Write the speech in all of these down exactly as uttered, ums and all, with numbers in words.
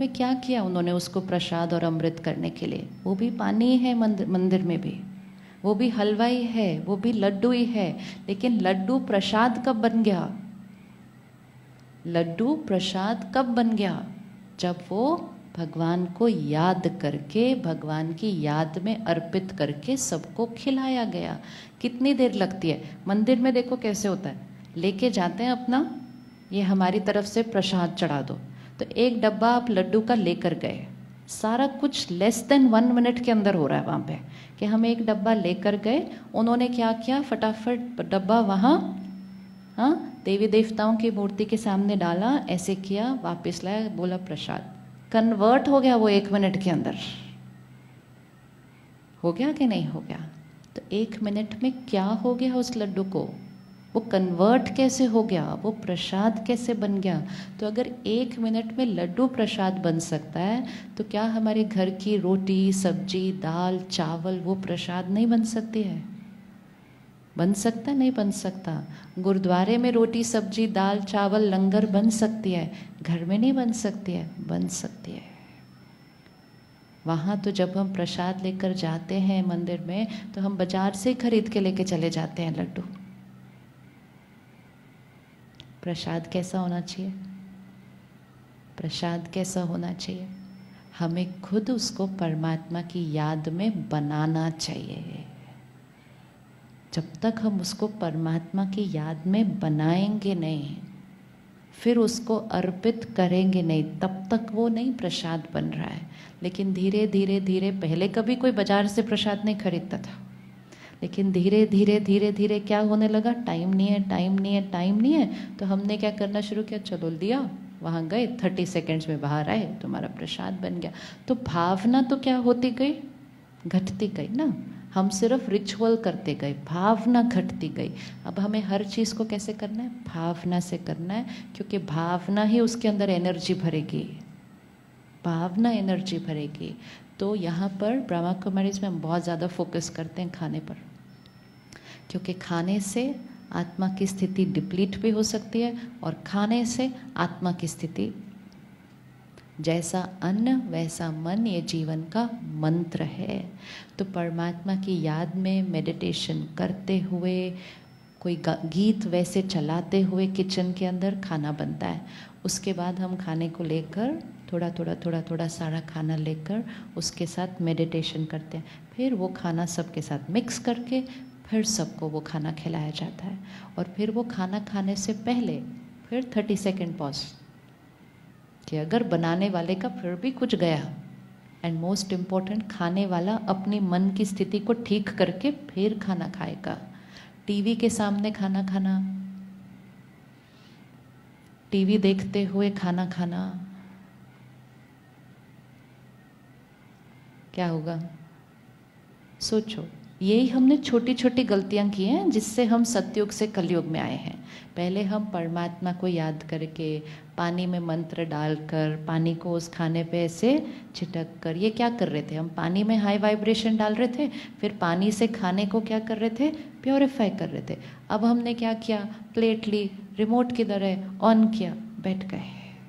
में क्या किया उन्होंने उसको प्रसाद और अमृत करने के लिए? वो भी पानी है मंदिर मंदिर में भी, वो भी हलवा ही है, वो भी लड्डू ही है, लेकिन लड्डू प्रसाद कब बन गया? लड्डू प्रसाद कब बन गया? जब वो भगवान को याद करके, भगवान की याद में अर्पित करके सबको खिलाया गया। कितनी देर लगती है? मंदिर में देखो कैसे होता है, लेके जाते हैं अपना, ये हमारी तरफ से प्रसाद चढ़ा दो, तो एक डब्बा आप लड्डू का लेकर गए, सारा कुछ लेस देन वन मिनट के अंदर हो रहा है वहाँ पे, कि हम एक डब्बा लेकर गए, उन्होंने क्या किया, फटाफट डब्बा वहाँ हाँ देवी देवताओं की मूर्ति के सामने डाला, ऐसे किया, वापस लाया, बोला प्रसाद। कन्वर्ट हो गया वो एक मिनट के अंदर। हो गया कि नहीं हो गया? तो एक मिनट में क्या हो गया उस लड्डू को? वो कन्वर्ट कैसे हो गया? वो प्रसाद कैसे बन गया? तो अगर एक मिनट में लड्डू प्रसाद बन सकता है, तो क्या हमारे घर की रोटी सब्जी दाल चावल वो प्रसाद नहीं बन सकती है? बन सकता? नहीं बन सकता। गुरुद्वारे में रोटी सब्जी दाल चावल लंगर बन सकती है, घर में नहीं बन सकती है? बन सकती है। वहाँ तो जब हम प्रसाद लेकर जाते हैं मंदिर में, तो हम बाजार से खरीद के लेके चले जाते हैं लड्डू। प्रसाद कैसा होना चाहिए? प्रसाद कैसा होना चाहिए? हमें खुद उसको परमात्मा की याद में बनाना चाहिए। जब तक हम उसको परमात्मा की याद में बनाएंगे नहीं, फिर उसको अर्पित करेंगे नहीं, तब तक वो नहीं प्रसाद बन रहा है। लेकिन धीरे धीरे धीरे, पहले कभी कोई बाजार से प्रसाद नहीं खरीदता था, लेकिन धीरे धीरे धीरे धीरे क्या होने लगा, टाइम नहीं है टाइम नहीं है टाइम नहीं है, तो हमने क्या करना शुरू किया, चलो दिया, वहाँ गए, थर्टी सेकेंड्स में बाहर आए, तुम्हारा प्रसाद बन गया। तो भावना तो क्या होती गई, घटती गई ना। हम सिर्फ रिचुअल करते गए, भावना घटती गई। अब हमें हर चीज़ को कैसे करना है, भावना से करना है, क्योंकि भावना ही उसके अंदर एनर्जी भरेगी, भावना एनर्जी भरेगी। तो यहाँ पर ब्रह्मा कुमारीज में हम बहुत ज़्यादा फोकस करते हैं खाने पर, क्योंकि खाने से आत्मा की स्थिति डिप्लीट भी हो सकती है, और खाने से आत्मा की स्थिति, जैसा अन्न वैसा मन, ये जीवन का मंत्र है। तो परमात्मा की याद में मेडिटेशन करते हुए, कोई गीत वैसे चलाते हुए किचन के अंदर खाना बनता है। उसके बाद हम खाने को लेकर थोड़ा थोड़ा थोड़ा थोड़ा सारा खाना लेकर उसके साथ मेडिटेशन करते हैं। फिर वो खाना सबके साथ मिक्स करके फिर सबको वो खाना खिलाया जाता है। और फिर वो खाना खाने से पहले फिर थर्टी सेकेंड पॉज, कि अगर बनाने वाले का फिर भी कुछ गया, एंड मोस्ट इम्पॉर्टेंट, खाने वाला अपनी मन की स्थिति को ठीक करके फिर खाना खाएगा। टीवी के सामने खाना खाना, टीवी देखते हुए खाना खाना, क्या होगा? सोचो। यही हमने छोटी छोटी गलतियां की हैं, जिससे हम सतयुग से कलयुग में आए हैं। पहले हम परमात्मा को याद करके, पानी में मंत्र डालकर, पानी को उस खाने पे ऐसे छिटक कर, ये क्या कर रहे थे हम, पानी में हाई वाइब्रेशन डाल रहे थे, फिर पानी से खाने को क्या कर रहे थे, प्योरीफाई कर रहे थे। अब हमने क्या किया, प्लेट ली, रिमोट किधर है, ऑन किया, बैठ गए।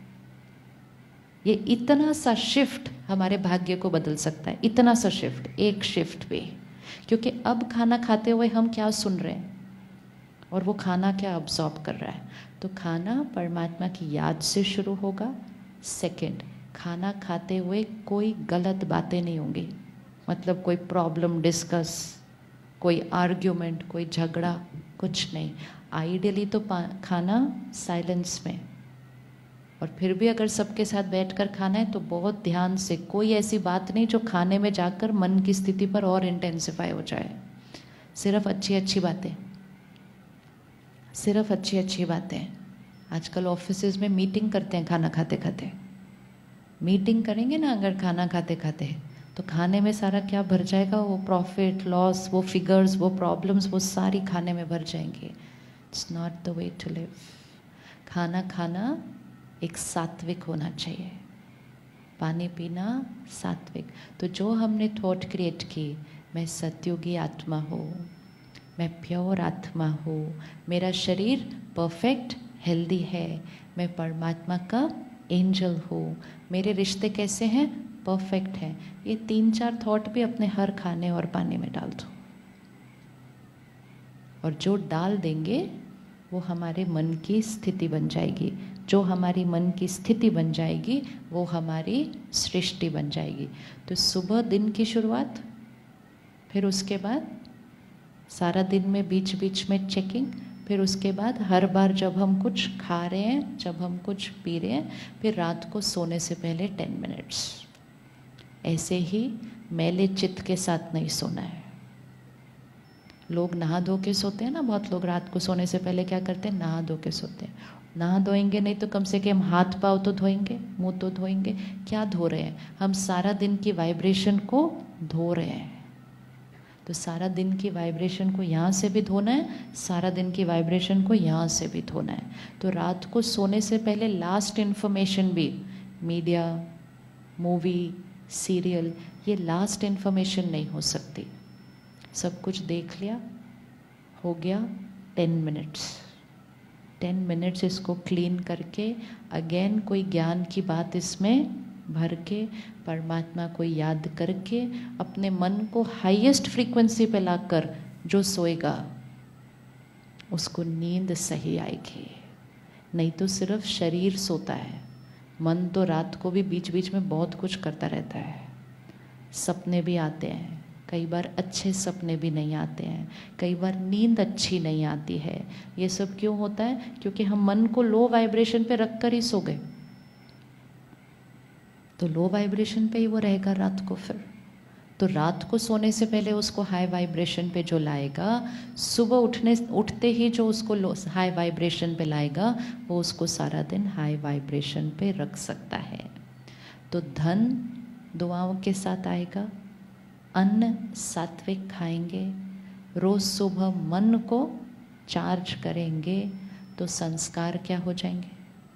ये इतना सा शिफ्ट हमारे भाग्य को बदल सकता है, इतना सा शिफ्ट, एक शिफ्ट भी। क्योंकि अब खाना खाते हुए हम क्या सुन रहे हैं और वो खाना क्या अब्सॉर्ब कर रहा है। तो खाना परमात्मा की याद से शुरू होगा। सेकंड, खाना खाते हुए कोई गलत बातें नहीं होंगी, मतलब कोई प्रॉब्लम डिस्कस, कोई आर्ग्यूमेंट, कोई झगड़ा, कुछ नहीं। आइडियली तो खाना साइलेंस में, और फिर भी अगर सबके साथ बैठकर खाना है तो बहुत ध्यान से, कोई ऐसी बात नहीं जो खाने में जाकर मन की स्थिति पर और इंटेंसिफाई हो जाए। सिर्फ अच्छी अच्छी बातें, सिर्फ अच्छी अच्छी बातें। आजकल ऑफिसेज में मीटिंग करते हैं खाना खाते खाते। मीटिंग करेंगे ना अगर खाना खाते खाते, तो खाने में सारा क्या भर जाएगा, वो प्रॉफिट लॉस, वो फिगर्स, वो प्रॉब्लम्स, वो सारी खाने में भर जाएंगे। It's not the way to live. खाना खाना एक सात्विक होना चाहिए, पानी पीना सात्विक। तो जो हमने थॉट क्रिएट की, मैं सतयुगी आत्मा हूँ, मैं प्योर आत्मा हूँ, मेरा शरीर परफेक्ट हेल्दी है, मैं परमात्मा का एंजल हूँ, मेरे रिश्ते कैसे हैं, परफेक्ट हैं। ये तीन चार थॉट भी अपने हर खाने और पानी में डाल दो, और जो डाल देंगे वो हमारे मन की स्थिति बन जाएगी। जो हमारी मन की स्थिति बन जाएगी वो हमारी सृष्टि बन जाएगी। तो सुबह दिन की शुरुआत, फिर उसके बाद सारा दिन में बीच बीच में चेकिंग, फिर उसके बाद हर बार जब हम कुछ खा रहे हैं, जब हम कुछ पी रहे हैं, फिर रात को सोने से पहले टेन मिनट्स। ऐसे ही मैले चित्त के साथ नहीं सोना है। लोग नहा धो के सोते हैं ना, बहुत लोग रात को सोने से पहले क्या करते हैं, नहा धो के सोते हैं। नहा धोएंगे नहीं तो कम से कम हाथ पाँव तो धोएंगे, मुंह तो धोएंगे। क्या धो रहे हैं हम, सारा दिन की वाइब्रेशन को धो रहे हैं। तो सारा दिन की वाइब्रेशन को यहाँ से भी धोना है, सारा दिन की वाइब्रेशन को यहाँ से भी धोना है। तो रात को सोने से पहले लास्ट इन्फॉर्मेशन भी, मीडिया, मूवी, सीरियल, ये लास्ट इन्फॉर्मेशन नहीं हो सकती। सब कुछ देख लिया, हो गया, टेन मिनट्स टेन मिनट्स इसको क्लीन करके अगेन कोई ज्ञान की बात इसमें भर के, परमात्मा को याद करके, अपने मन को हाईएस्ट फ्रीक्वेंसी पे लाकर जो सोएगा उसको नींद सही आएगी। नहीं तो सिर्फ शरीर सोता है, मन तो रात को भी बीच बीच में बहुत कुछ करता रहता है। सपने भी आते हैं, कई बार अच्छे सपने भी नहीं आते हैं, कई बार नींद अच्छी नहीं आती है। ये सब क्यों होता है, क्योंकि हम मन को लो वाइब्रेशन पे रख कर ही सो गए। तो लो वाइब्रेशन पे ही वो रहेगा रात को। फिर तो रात को सोने से पहले उसको हाई वाइब्रेशन पे जो लाएगा, सुबह उठने उठते ही जो उसको लो हाई वाइब्रेशन पे लाएगा, वो उसको सारा दिन हाई वाइब्रेशन पे रख सकता है। तो धन दुआओं के साथ आएगा, अन्न सात्विक खाएंगे, रोज सुबह मन को चार्ज करेंगे तो संस्कार क्या हो जाएंगे,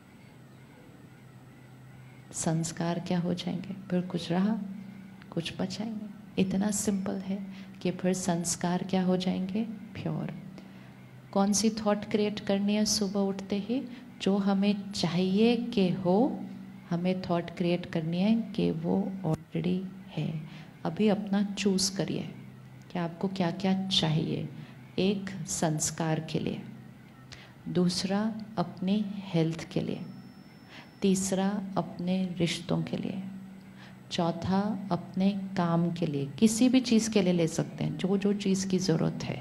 संस्कार क्या हो जाएंगे, फिर कुछ रहा कुछ बचाएंगे। इतना सिंपल है कि फिर संस्कार क्या हो जाएंगे, प्योर। कौन सी थॉट क्रिएट करनी है सुबह उठते ही, जो हमें चाहिए कि हो, हमें थॉट क्रिएट करनी है कि वो ऑलरेडी है। अभी अपना चूज़ करिए कि आपको क्या क्या चाहिए। एक, संस्कार के लिए, दूसरा अपनी हेल्थ के लिए, तीसरा अपने रिश्तों के लिए, चौथा अपने काम के लिए, किसी भी चीज़ के लिए ले सकते हैं, जो जो चीज़ की ज़रूरत है।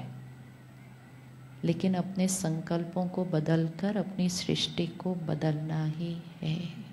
लेकिन अपने संकल्पों को बदलकर अपनी सृष्टि को बदलना ही है।